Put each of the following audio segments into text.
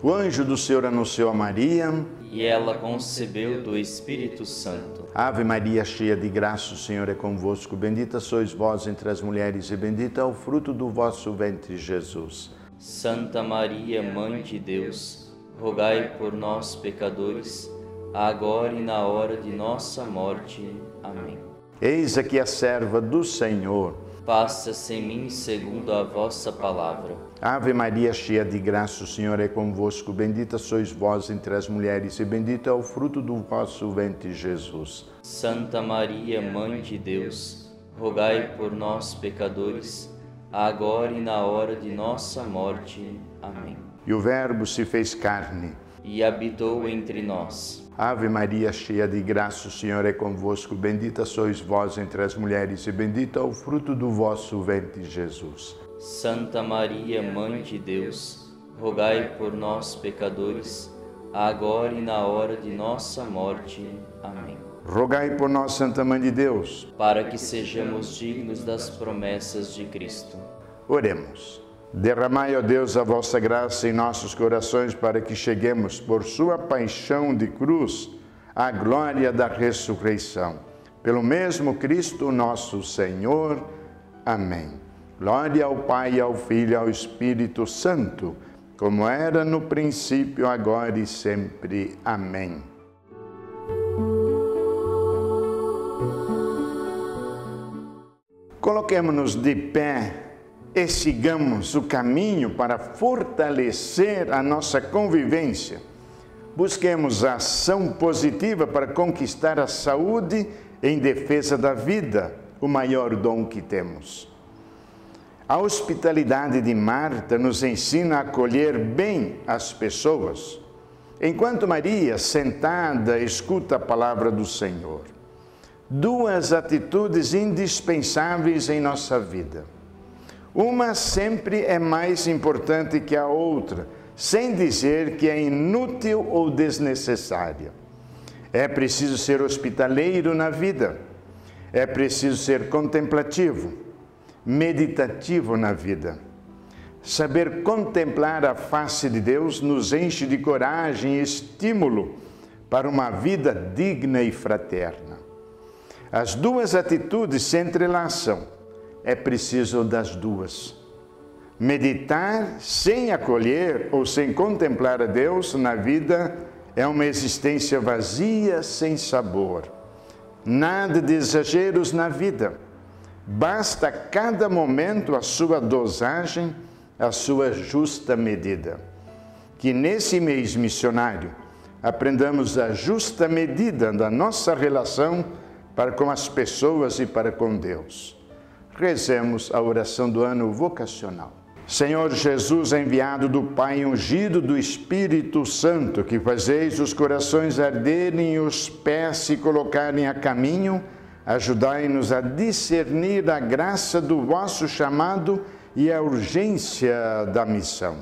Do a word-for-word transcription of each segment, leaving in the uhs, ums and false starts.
O anjo do Senhor anunciou a Maria, e ela concebeu do Espírito Santo. Ave Maria, cheia de graça, o Senhor é convosco. Bendita sois vós entre as mulheres e bendito é o fruto do vosso ventre, Jesus. Santa Maria, Mãe de Deus, rogai por nós, pecadores, agora e na hora de nossa morte. Amém. Eis aqui a serva do Senhor. Faça-se em mim segundo a vossa palavra. Ave Maria, cheia de graça, o Senhor é convosco. Bendita sois vós entre as mulheres e bendito é o fruto do vosso ventre, Jesus. Santa Maria, Mãe de Deus, rogai por nós, pecadores, agora e na hora de nossa morte. Amém. E o Verbo se fez carne e habitou entre nós. Ave Maria, cheia de graça, o Senhor é convosco. Bendita sois vós entre as mulheres e bendito é o fruto do vosso ventre, Jesus. Santa Maria, Mãe de Deus, rogai por nós, pecadores, agora e na hora de nossa morte. Amém. Rogai por nós, Santa Mãe de Deus, para que sejamos dignos das promessas de Cristo. Oremos. Derramai, ó Deus, a vossa graça em nossos corações, para que cheguemos, por sua paixão de cruz, à glória da ressurreição. Pelo mesmo Cristo nosso Senhor. Amém. Glória ao Pai, ao Filho e ao Espírito Santo, como era no princípio, agora e sempre. Amém. Coloquemo-nos de pé e sigamos o caminho para fortalecer a nossa convivência. Busquemos a ação positiva para conquistar a saúde em defesa da vida, o maior dom que temos. A hospitalidade de Marta nos ensina a acolher bem as pessoas, enquanto Maria, sentada, escuta a palavra do Senhor. Duas atitudes indispensáveis em nossa vida. Uma sempre é mais importante que a outra, sem dizer que é inútil ou desnecessária. É preciso ser hospitaleiro na vida. É preciso ser contemplativo, meditativo na vida. Saber contemplar a face de Deus nos enche de coragem e estímulo para uma vida digna e fraterna. As duas atitudes se entrelaçam. É preciso das duas. Meditar sem acolher ou sem contemplar a Deus na vida é uma existência vazia, sem sabor. Nada de exageros na vida. Basta a cada momento a sua dosagem, a sua justa medida. Que nesse mês missionário aprendamos a justa medida da nossa relação para com as pessoas e para com Deus. Rezemos a oração do ano vocacional. Senhor Jesus, enviado do Pai, ungido do Espírito Santo, que fazeis os corações arderem e os pés se colocarem a caminho, ajudai-nos a discernir a graça do vosso chamado e a urgência da missão.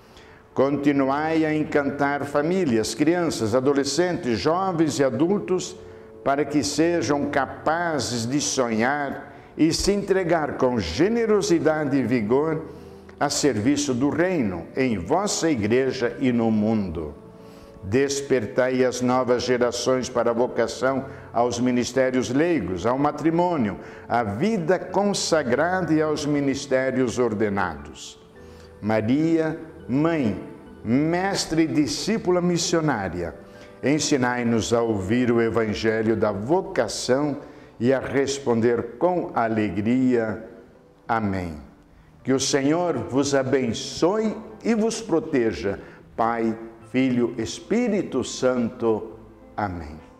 Continuai a encantar famílias, crianças, adolescentes, jovens e adultos, para que sejam capazes de sonhar e se entregar com generosidade e vigor a serviço do reino em vossa igreja e no mundo. Despertai as novas gerações para a vocação aos ministérios leigos, ao matrimônio, à vida consagrada e aos ministérios ordenados. Maria, Mãe, Mestre e discípula missionária, ensinai-nos a ouvir o evangelho da vocação e a responder com alegria. Amém. Que o Senhor vos abençoe e vos proteja. Pai, Filho, Espírito Santo. Amém.